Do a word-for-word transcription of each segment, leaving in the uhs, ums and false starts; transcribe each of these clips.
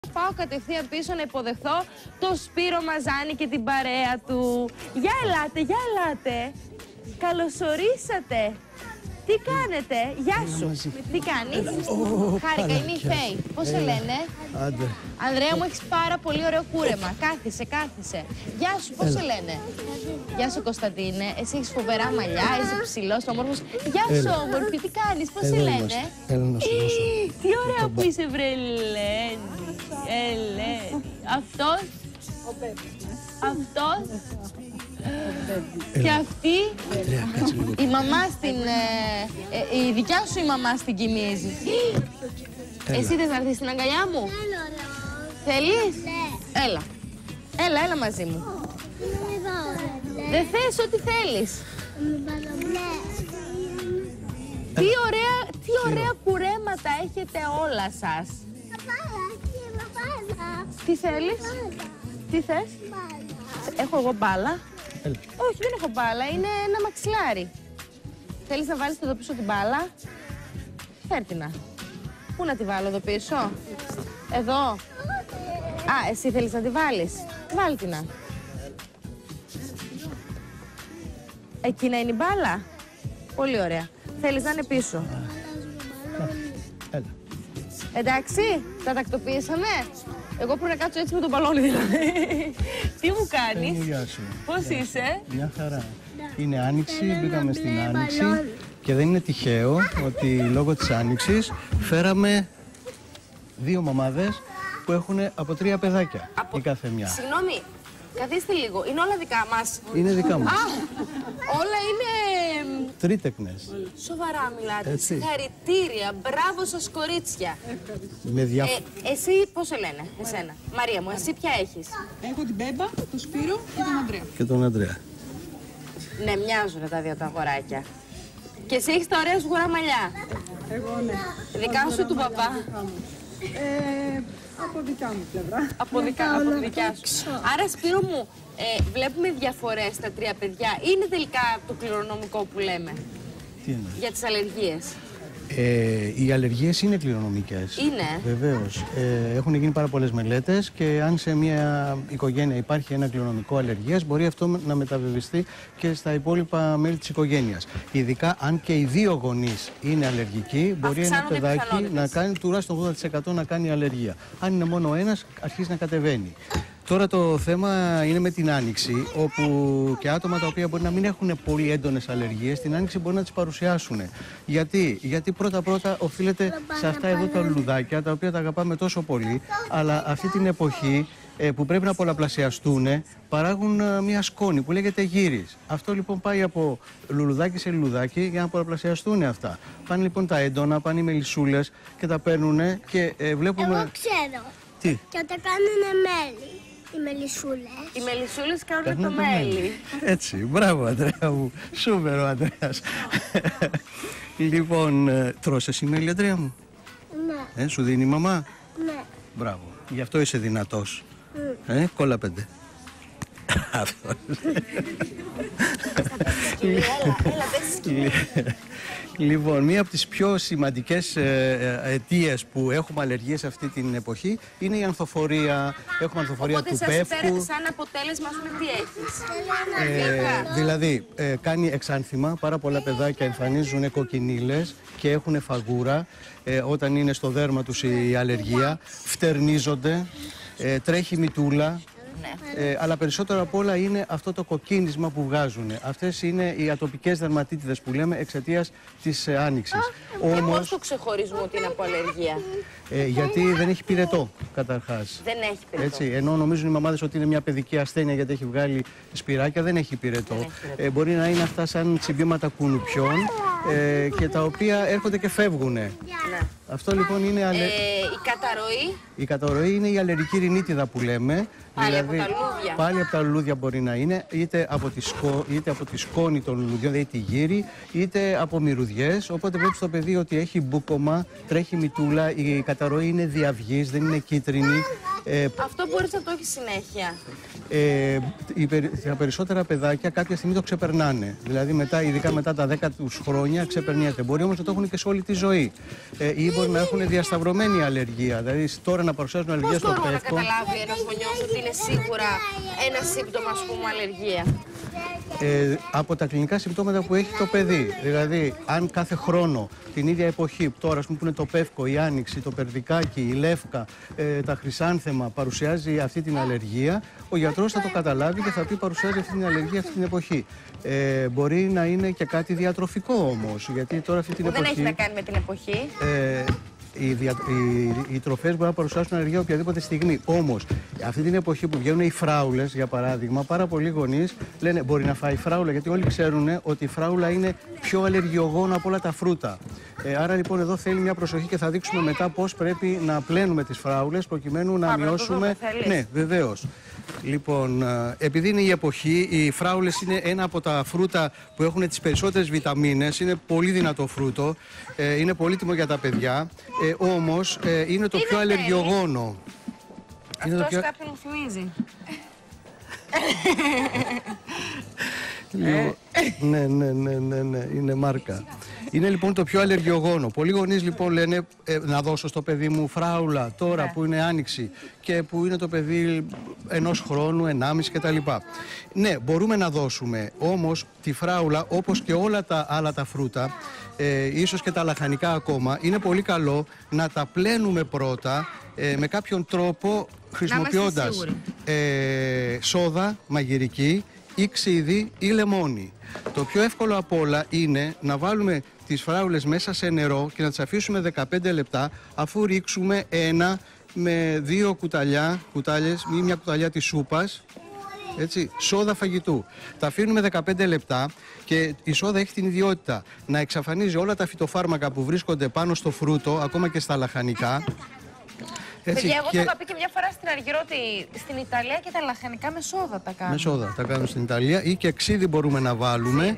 Πάω κατευθείαν πίσω να υποδεχθώ το Σπύρο Μαζάνη και την παρέα του. Γεια ελάτε, γεια ελάτε. Καλωσορίσατε. Τι κάνετε, γεια σου. Τι κάνεις. Χάρηκα, είναι η Φέη. Πώς σε λένε. Άντε. Ανδρέα μου, έχεις πάρα πολύ ωραίο κούρεμα. Κάθισε, κάθισε. Γεια σου, πώς σε λένε. Γεια σου Κωνσταντίνε, εσύ έχεις φοβερά μαλλιά, είσαι ψηλός, όμορφος. Γεια σου όμορφη, τι κάνεις, πώς σε λένε. Έλα να σου δώσω. Τι ωραία που είσαι βρε Ελένη. Ελένη. Αυτός. Αυτός. Και αυτή, η μαμά στην, ε, ε, η δικιά σου η μαμά στην κοιμίζει. Εσύ θες να έρθεις στην αγκαλιά μου. Θέλεις. Ναι. Έλα. Έλα, έλα μαζί μου. Δεν θες ό,τι θέλεις. Τι ωραία, τι ωραία κουρέματα έχετε όλα σας. Τι θέλεις. Τι θες. Έχω εγώ μπάλα. Έλα. Όχι, δεν έχω μπάλα. Είναι ένα μαξιλάρι. Θέλεις να βάλεις εδώ πίσω την μπάλα. Φέρτινα. Πού να τη βάλω εδώ πίσω. Εδώ. Α, εσύ θέλεις να τη βάλεις. Βάλτινα. Εκεί να είναι η μπάλα. Πολύ ωραία. Θέλεις να είναι πίσω. Έλα. Εντάξει, τα τακτοποιήσαμε. Εγώ πρέπει να κάτσω έτσι με τον μπαλόνι δηλαδή. Τι μου κάνεις. Γεια σου. Πώς είσαι. Μια χαρά. Είναι άνοιξη, μπήκαμε στην άνοιξη και δεν είναι τυχαίο ότι λόγω της άνοιξης φέραμε δύο μαμάδες που έχουν από τρία παιδάκια Από... η κάθε μια. Συγγνώμη, καθίστε λίγο. Είναι όλα δικά μας. Είναι δικά μας. Α, όλα είναι... Τρίτεκνες. Σοβαρά μιλάτε. Έτσι. Συγχαρητήρια. Μπράβο σας κορίτσια. Με δια... Ε, εσύ πώς σε λένε, εσένα. Μαρία μου, εσύ ποια έχεις. Έχω την Μπέμπα, τον Σπύρο και τον Ανδρέα. και τον Ανδρέα. Ναι, μοιάζουν τα δύο τα αγοράκια. Και εσύ έχεις τα ωραία σου γουρά μαλλιά. Εγώ ναι. Δικά σου του παπά. Ε, από δικά μου πλευρά. Από, δικα, από τη δικιά σου. Άρα, Σπύρο μου, ε, βλέπουμε διαφορές στα τρία παιδιά. Είναι τελικά το κληρονομικό που λέμε Τι είναι. για τις αλλεργίες. Ε, οι αλλεργίες είναι κληρονομικές. Είναι. Βεβαίως. Ε, έχουν γίνει πάρα πολλές μελέτες και αν σε μια οικογένεια υπάρχει ένα κληρονομικό αλλεργίας, μπορεί αυτό να μεταβιβαστεί και στα υπόλοιπα μέλη της οικογένειας. Ειδικά αν και οι δύο γονείς είναι αλλεργικοί, μπορεί ένα παιδάκι να κάνει τουλάχιστον ογδόντα τοις εκατό να κάνει αλλεργία. Αν είναι μόνο ένας, αρχίζει να κατεβαίνει. Τώρα το θέμα είναι με την άνοιξη, όπου και άτομα τα οποία μπορεί να μην έχουν πολύ έντονες αλλεργίες, την άνοιξη μπορεί να τις παρουσιάσουν. Γιατί, Γιατί πρώτα-πρώτα οφείλεται σε αυτά εδώ τα λουλουδάκια, τα οποία τα αγαπάμε τόσο πολύ, αλλά αυτή την εποχή ε, που πρέπει να πολλαπλασιαστούν, παράγουν ε, μια σκόνη που λέγεται γύρις. Αυτό λοιπόν πάει από λουλουδάκι σε λουλουδάκι για να πολλαπλασιαστούν αυτά. Πάνε λοιπόν τα έντονα, πάνε οι μελισσούλες και τα παίρνουν και ε, βλέπουμε... Εγώ ξέρω. Τι? Και τα κάνουνε μέλι. Οι μελισσούλες. Οι μελισσούλες κάνουν Παίρνουν το μέλι. Έτσι, μπράβο Αντρέα μου. Σούπερ ο Αντρέας. Λοιπόν, ε, τρως εσύ μέλι, Αντρέα μου. Ναι. Ε, σου δίνει η μαμά. Ναι. Μπράβο. Γι' αυτό είσαι δυνατός. Ε, κόλλα πέντε. Αυτό. Έλα, έλα, δες σκυλί. Λοιπόν, μία από τις πιο σημαντικές ε, ε, αιτίες που έχουμε αλλεργίες αυτή την εποχή είναι η ανθοφορία. Έχουμε ανθοφορία Οπότε του σας πεύκου. φέρετε σαν αποτέλεσμα, ας πούμε, τι έχεις. Ε, δηλαδή, ε, κάνει εξάνθημα. Πάρα πολλά παιδάκια εμφανίζουν κοκκινίλες και έχουν φαγούρα ε, όταν είναι στο δέρμα τους η αλλεργία. Φτερνίζονται, ε, τρέχει μυτούλα. Ναι. Ε, αλλά περισσότερο απ' όλα είναι αυτό το κοκκίνισμα που βγάζουν. Αυτές είναι οι ατοπικές δερματίτιδες που λέμε εξαιτίας της ε, άνοιξης. Και Όμως, πώς το ξεχωρίζουμε ότι είναι από αλλεργία. ε, γιατί δεν έχει πυρετό καταρχάς. Δεν έχει πυρετό. Έτσι, ενώ νομίζουν οι μαμάδες ότι είναι μια παιδική ασθένεια γιατί έχει βγάλει σπυράκια, δεν έχει πυρετό. Δεν έχει πυρετό. Ε, μπορεί να είναι αυτά σαν τσιμπήματα κουνουπιών ε, και τα οποία έρχονται και φεύγουν. Ναι. Αυτό λοιπόν είναι... αλε... Ε, η καταρροή. Η καταρροή είναι η αλλεργική ρινίτιδα που λέμε. Πάλι από τα λουλούδια. Πάλι από τα λουλούδια μπορεί να είναι, είτε από τη, σκο, είτε από τη σκόνη των λουλουδιών, δηλαδή τη γύρι, είτε από μυρωδιές. Οπότε βλέπεις το παιδί ότι έχει μπούκομα, τρέχει μυτούλα, η καταρροή είναι διαυγής, δεν είναι κίτρινη. Ε, Αυτό μπορείς να το έχεις συνέχεια. Ε, οι, τα περισσότερα παιδάκια κάποια στιγμή το ξεπερνάνε. Δηλαδή, μετά, ειδικά μετά τα δέκα τους χρόνια, ξεπερνιέται. Μπορεί όμως να το έχουν και σε όλη τη ζωή. Ε, ή μπορεί να έχουν διασταυρωμένη αλλεργία. Δηλαδή, τώρα να παρουσιάζουν αλλεργία στο πεύκο. Πώς μπορούμε να καταλάβει ένας γονιός ότι είναι σίγουρα ένα σύμπτωμα, ας πούμε, αλλεργία? Ε, από τα κλινικά συμπτώματα που έχει το παιδί. Δηλαδή, αν κάθε χρόνο την ίδια εποχή, τώρα ας πούμε, που είναι το πεύκο, η άνοιξη, το περδικάκι, η λεύκα, ε, τα χρυσάνθεμα, παρουσιάζει αυτή την αλλεργία, ο γιατρός θα το καταλάβει και θα πει παρουσιάζει αυτή την αλλεργία αυτή την εποχή. Ε, μπορεί να είναι και κάτι διατροφικό όμως, γιατί τώρα αυτή την που εποχή... δεν έχει να κάνει με την εποχή. Ε, Οι, δια... οι, οι τροφές μπορούν να παρουσιάσουν αλλεργία οποιαδήποτε στιγμή. Όμως, αυτή την εποχή που βγαίνουν οι φράουλες, για παράδειγμα, πάρα πολλοί γονείς λένε μπορεί να φάει φράουλα, γιατί όλοι ξέρουν ότι η φράουλα είναι πιο αλλεργιογόνο από όλα τα φρούτα. Ε, άρα λοιπόν εδώ θέλει μια προσοχή και θα δείξουμε μετά πώς πρέπει να πλένουμε τις φράουλες προκειμένου να Πάμε, μειώσουμε. το δούμε, Ναι, βεβαίως. Λοιπόν, επειδή είναι η εποχή, οι φράουλες είναι ένα από τα φρούτα που έχουν τις περισσότερες βιταμίνες, είναι πολύ δυνατό φρούτο, ε, είναι πολύτιμο για τα παιδιά, ε, όμως ε, είναι το είναι πιο αλλεργιογόνο. Αυτός το πιο... κάποιον μου θυμίζει. Λίγο... ναι, ναι, ναι, ναι, ναι, είναι μάρκα. Είναι λοιπόν το πιο αλλεργιογόνο. Πολλοί γονείς λοιπόν λένε ε, να δώσω στο παιδί μου φράουλα τώρα Ναι. που είναι άνοιξη και που είναι το παιδί ενός χρόνου, ενάμιση κτλ. Ναι, μπορούμε να δώσουμε, όμως τη φράουλα όπως και όλα τα άλλα τα φρούτα, ε, ίσως και τα λαχανικά ακόμα, είναι πολύ καλό να τα πλένουμε πρώτα ε, με κάποιον τρόπο χρησιμοποιώντας ε, σόδα μαγειρική ή ξύδι ή λεμόνι. Το πιο εύκολο απ' όλα είναι να βάλουμε τις φράουλες μέσα σε νερό και να τις αφήσουμε δεκαπέντε λεπτά, αφού ρίξουμε ένα με δύο κουταλιά, κουτάλιες ή μια κουταλιά της σούπας, έτσι, σόδα φαγητού. Τα αφήνουμε δεκαπέντε λεπτά και η σόδα έχει την ιδιότητα να εξαφανίζει όλα τα φυτοφάρμακα που βρίσκονται πάνω στο φρούτο, ακόμα και στα λαχανικά. Έτσι, Παιδιά, εγώ και... θα το πει και μια φορά στην Αργυρό ότι στην Ιταλία και τα λαχανικά με σόδα τα κάνουν. Με σόδα τα κάνουν στην Ιταλία, ή και ξύδι μπορούμε να βάλουμε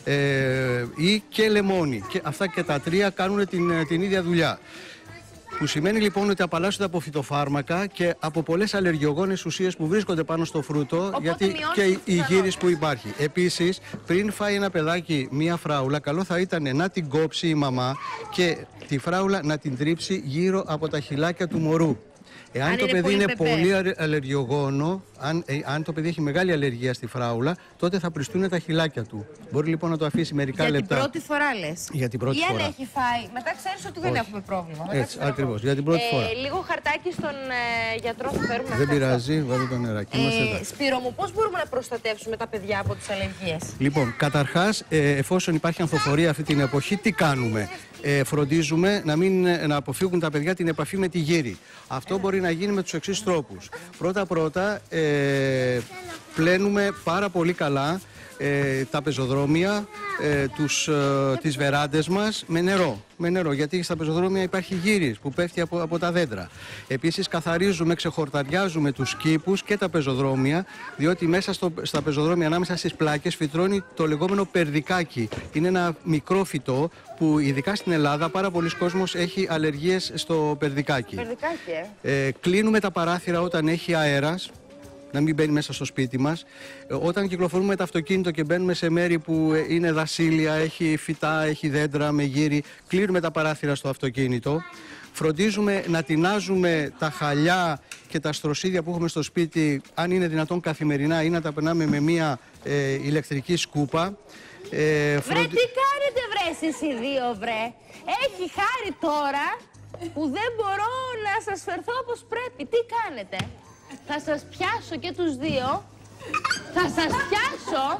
ε, ή και λεμόνι. Και αυτά και τα τρία κάνουν την, την ίδια δουλειά. Που σημαίνει λοιπόν ότι απαλλάσσονται από φυτοφάρμακα και από πολλές αλλεργιογόνες ουσίες που βρίσκονται πάνω στο φρούτο, οπότε γιατί και η, η γύριση που υπάρχει. Επίσης, πριν φάει ένα παιδάκι μία φράουλα, καλό θα ήταν να την κόψει η μαμά και τη φράουλα να την τρίψει γύρω από τα χειλάκια του μωρού. Εάν Αν το είναι παιδί πολύ είναι πεπέ. πολύ αλλεργιογόνο, αν, ε, αν το παιδί έχει μεγάλη αλλεργία στη φράουλα, τότε θα πριστούν τα χειλάκια του. Μπορεί λοιπόν να το αφήσει μερικά Για λεπτά. την πρώτη φορά λες. Για την πρώτη Ή αν φορά. έχει φάει. Μετά ξέρεις ότι δεν Όχι. έχουμε πρόβλημα. Μετά Έτσι, ξέρω ακριβώς, εγώ. για την πρώτη ε, φορά. Λίγο χαρτάκι στον ε, γιατρό θα φέρουμε. Δεν πειράζει, βάλε το νεράκι. Είμαστε Ε, εντάξει. Σπύρο μου, πώς μπορούμε να προστατεύσουμε τα παιδιά από τις αλλεργίες? Λοιπόν, καταρχάς, ε, εφόσον υπάρχει ανθοφορία αυτή την εποχή, τι κάνουμε? Ε, φροντίζουμε να, μην, να αποφύγουν τα παιδιά την επαφή με τη γύρι. Αυτό μπορεί να γίνει με τους εξής τρόπους. Πρώτα-πρώτα, ε, πλένουμε πάρα πολύ καλά ε, τα πεζοδρόμια, ε, τους, ε, τις βεράντες μας με νερό. Με νερό, γιατί στα πεζοδρόμια υπάρχει γύρις που πέφτει από, από τα δέντρα. Επίσης καθαρίζουμε, ξεχορταριάζουμε τους κήπους και τα πεζοδρόμια, διότι μέσα στο, στα πεζοδρόμια ανάμεσα στις πλάκες φυτρώνει το λεγόμενο περδικάκι. Είναι ένα μικρό φυτό που ειδικά στην Ελλάδα πάρα πολλοί κόσμος έχει αλλεργίες στο περδικάκι. Περδικάκι, ε. Ε, κλείνουμε τα παράθυρα όταν έχει αέρας, να μην μπαίνει μέσα στο σπίτι μας. Ε, όταν κυκλοφορούμε με το αυτοκίνητο και μπαίνουμε σε μέρη που ε, είναι δασίλεια, έχει φυτά, έχει δέντρα με γύρι, κλείνουμε τα παράθυρα στο αυτοκίνητο. Φροντίζουμε να τεινάζουμε τα χαλιά και τα στροσίδια που έχουμε στο σπίτι, αν είναι δυνατόν καθημερινά, ή να τα περνάμε με μία ε, ηλεκτρική σκούπα. Ε, Βρε, φροντι... τι κάνετε βρε εσείς οι δύο βρε? Έχει χάρη τώρα που δεν μπορώ να σας φερθώ όπως πρέπει. Τι κάνετε? Θα σας πιάσω και τους δύο. Θα σας πιάσω.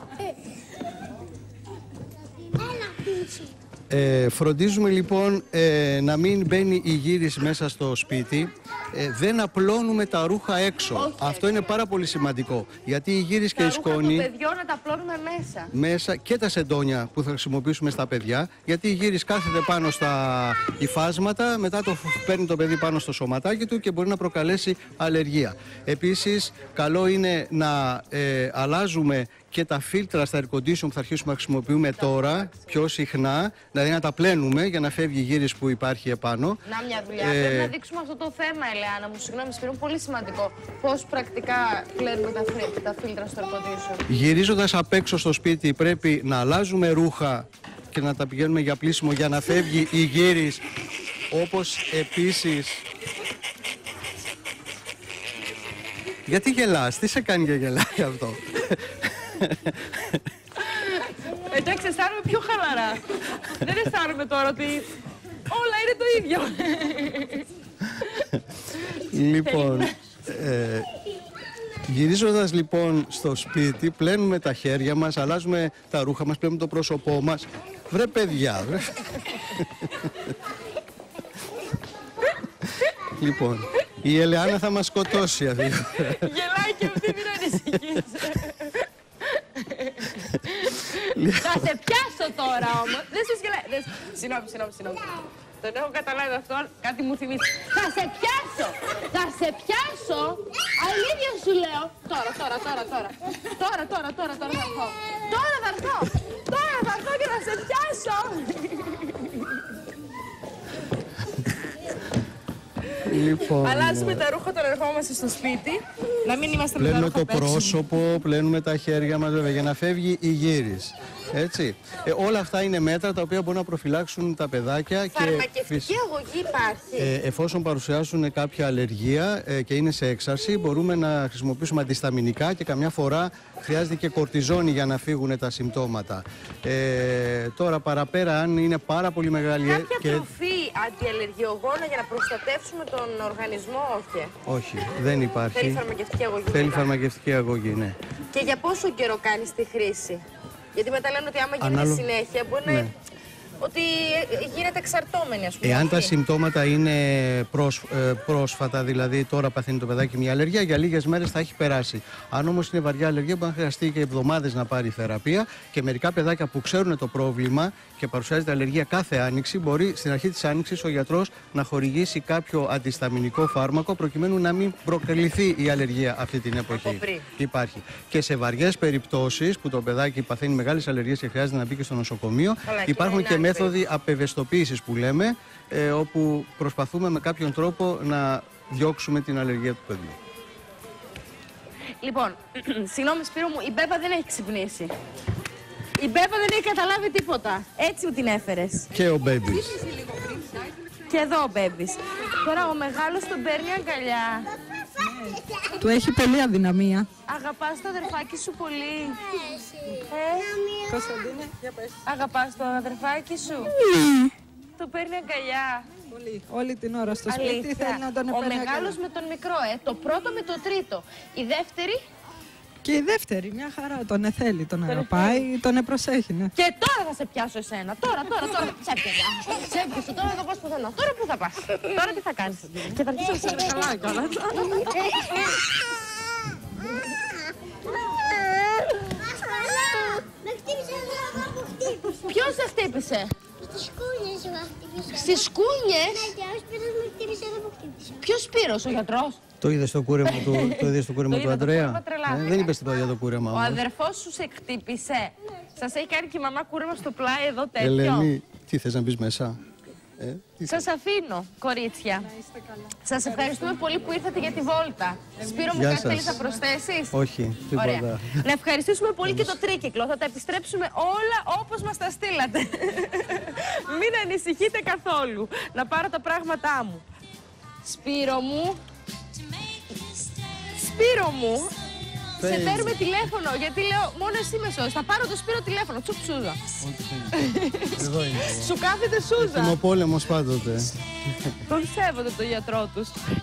Έλα, πίτσι. Ε, φροντίζουμε λοιπόν ε, να μην μπαίνει η γύριση μέσα στο σπίτι. Ε, δεν απλώνουμε τα ρούχα έξω. Όχι, Αυτό είναι πάρα πολύ σημαντικό. Γιατί η γύριση και Τα η ρούχα σκόνη των παιδιών να τα απλώνουμε μέσα. μέσα και τα σεντόνια που θα χρησιμοποιήσουμε στα παιδιά. Γιατί η γύριση κάθεται πάνω στα υφάσματα, μετά το παίρνει το παιδί πάνω στο σωματάκι του και μπορεί να προκαλέσει αλλεργία. Επίσης, καλό είναι να ε, αλλάζουμε και τα φίλτρα στα air condition που θα αρχίσουμε να χρησιμοποιούμε τώρα πιο συχνά, δηλαδή να τα πλένουμε για να φεύγει η γύριση που υπάρχει επάνω. Να μια δουλειά. Ε, Πρέπει να δείξουμε αυτό το θέμα, Ελεάνα μου. Συγγνώμη, Σπύρο, πολύ σημαντικό. Πώς πρακτικά πλένουμε τα, φρύ- τα φίλτρα στο air condition. Γυρίζοντας απ' έξω στο σπίτι πρέπει να αλλάζουμε ρούχα και να τα πηγαίνουμε για πλύσιμο για να φεύγει η γύρις, όπως επίσης... Γιατί γελάς, τι σε κάνει για γελάει αυτό? Εντάξει, αισθάνομαι πιο χαλαρά. Δεν αισθάνομαι τώρα ότι όλα είναι το ίδιο. Λοιπόν, ε, γυρίζοντας λοιπόν στο σπίτι, πλένουμε τα χέρια μας, αλλάζουμε τα ρούχα μας, πλένουμε το πρόσωπό μας. Βρε παιδιά, βρε. Λοιπόν, η Ελεάνα θα μας σκοτώσει αυτή. Γελάει και αυτή, μην ανησυχείς. Θα σε πιάσω τώρα όμως. Δεν σου γελάει. Δεν... Συγγνώμη, συγγνώμη, συγγνώμη. Τον έχω καταλάβει αυτόν, κάτι μου θυμίζει. Θα σε πιάσω! Θα σε πιάσω! Αλήθεια σου λέω. Τώρα, τώρα, τώρα, τώρα. Τώρα, τώρα, τώρα, τώρα θα έρθω. Τώρα θα έρθω. Τώρα θα έρθω και θα σε πιάσω. Λοιπόν, αλλάζουμε τα ρούχα όταν ερχόμαστε στο σπίτι. Να μην είμαστε με τα πλένουμε ρούχα το πέξιμο. πρόσωπο, πλένουμε τα χέρια μας βέβαια για να φεύγει η γύρις. Έτσι. Ε, όλα αυτά είναι μέτρα τα οποία μπορούν να προφυλάξουν τα παιδάκια. Φαρμακευτική και αγωγή υπάρχει. Ε, εφόσον παρουσιάσουν κάποια αλλεργία ε, και είναι σε έξαρση, μπορούμε να χρησιμοποιήσουμε αντισταμινικά και καμιά φορά χρειάζεται και κορτιζόνη για να φύγουν τα συμπτώματα. Ε, τώρα παραπέρα, αν είναι πάρα πολύ μεγάλη... Κάποια και... τροφή αντιαλλεργιογόνα για να προστατεύσουμε τον οργανισμό, όχι. Όχι, δεν υπάρχει. Θέλει φαρμακευτική αγωγή. Θέλει μετά. φαρμακευτική αγωγή, ναι. Και για πόσο καιρό κάνεις τη χρήση? Γιατί μετά λένε ότι άμα γίνεται Ανάλο... συνέχεια μπορεί ναι. να... ότι γίνεται εξαρτώμενη, ας πούμε. Εάν τα όχι. συμπτώματα είναι πρόσ, ε, πρόσφατα, δηλαδή τώρα παθαίνει το παιδάκι μια αλλεργία, για λίγες μέρες θα έχει περάσει. Αν όμως είναι βαριά αλλεργία, μπορεί να χρειαστεί και εβδομάδες να πάρει θεραπεία. Και μερικά παιδάκια που ξέρουν το πρόβλημα και παρουσιάζεται αλλεργία κάθε άνοιξη, μπορεί στην αρχή της άνοιξης ο γιατρός να χορηγήσει κάποιο αντισταμινικό φάρμακο προκειμένου να μην προκαλυφθεί η αλλεργία αυτή την εποχή. Υπάρχει. Και σε βαριές περιπτώσεις που το παιδάκι παθαίνει μεγάλες αλλεργίες και χρειάζεται να μπει και στο νοσοκομείο, αλλά υπάρχουν και, και μέθοδοι απευαισθητοποίησης που λέμε, ε, όπου προσπαθούμε με κάποιον τρόπο να διώξουμε την αλλεργία του παιδιού. Λοιπόν, συγγνώμη Σπύρο μου, η Μπέπα δεν έχει ξυπνήσει. Η Μπέπα δεν έχει καταλάβει τίποτα. Έτσι μου την έφερες. Και ο Μπέμπης. Και εδώ ο Μπέμπης. Τώρα ο μεγάλος τον παίρνει αγκαλιά. Του έχει πολλή αδυναμία. Αγαπάς το αδερφάκι σου πολύ. Ε, Κωνσταντίνε, για πες. αγαπάς το αδερφάκι σου. Το παίρνει αγκαλιά. Πολύ. Όλη την ώρα στο σπίτι Αλήθεια. θέλει να τον Ο παίρνει μεγάλος αγκαλιά. με τον μικρό, ε. Το πρώτο με το τρίτο. Η δεύτερη. Και η δεύτερη, μια χαρά, τον εθέλει, τον Τον αγαπάει, τον επροσέχει, ναι. Και τώρα θα σε πιάσω εσένα. Τώρα, τώρα, τώρα. Σε έπιασα. Σε έπιασα. Τώρα θα πας πουθενά. Τώρα πού θα πας? Τώρα τι θα κάνεις? Και θα αρχίσω να σε καλά κιόλας. Με χτύπησε εδώ από χτύπησε. Ποιος σε χτύπησε? Στις κούνιες με χτύπησε. Στις κούνιες? Ναι, και ο Σπύρος με χτύπησε εδώ που χτύπησε. Ποιος Σπύρος, ο γιατρός? Το είδες στο κούρεμα του, το είδες στο κούρεμα Το του είδα, το Αντρέα. κούρεμα τρελάθηκα. Ε, δεν είπες τίποτα για το κούρεμα Ο όμως. αδερφός σου σε χτύπησε? Σας έχει κάνει και η μαμά κούρεμα στο πλάι εδώ τέτοιο? Ελένη, τι θες να μπεις μέσα? Ε, τι Σας αφήνω, κορίτσια. Σας ευχαριστούμε πολύ που ήρθατε για τη βόλτα. Σπύρο μου, Γεια κάτι σας. θέλεις να προσθέσεις? Όχι, Ωραία. τίποτα. Να ευχαριστήσουμε πολύ και το τρίκυκλο. Θα τα επιστρέψουμε όλα όπως μας τα στείλατε. Μην ανησυχείτε καθόλου. Να πάρω τα πράγματά μου. Σπύρο μου. Σπύρο μου. Σε Θέλει. παίρνουμε τηλέφωνο, γιατί λέω μόνο εσύ με σώζεις. Θα πάρω το Σπύρο τηλέφωνο. Τσουπ σούζα. Εδώ είναι. Σου κάθεται σούζα. Θυμοπόλεμος πάντοτε. Τον σέβονται το γιατρό τους.